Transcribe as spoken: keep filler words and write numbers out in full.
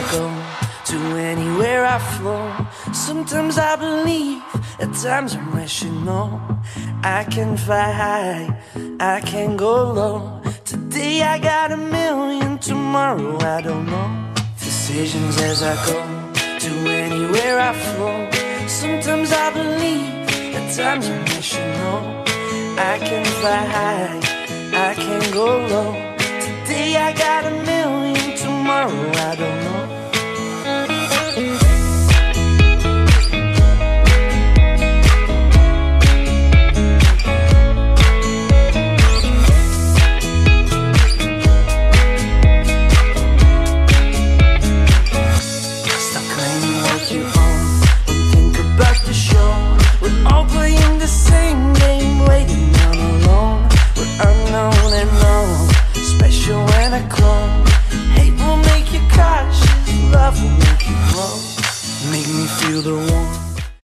go, to anywhere I flow. Sometimes I believe, at times I'm rational. I can fly high, I can go low. Today I got a million, tomorrow I don't know. Decisions as I go, to anywhere I flow. Sometimes I believe, at times I'm rational. I can fly high, I can go low. Today I got a million, tomorrow I don't know. Stop claiming what you own and think about the show. We're all playing the same game, waiting on alone. We're unknown and known, special when I clone. Hate will make you cautious, love will make you grow. Make me feel the warmth